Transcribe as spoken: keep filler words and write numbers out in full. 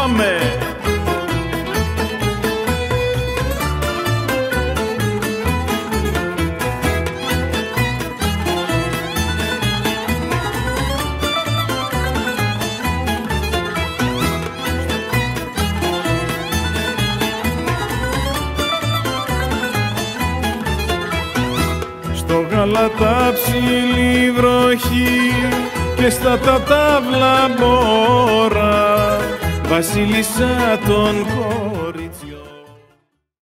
πάμε. Στο Γαλατά ψηλή βροχή και στα τατάβλα μόρα, βασίλισσα των κοριτσιών.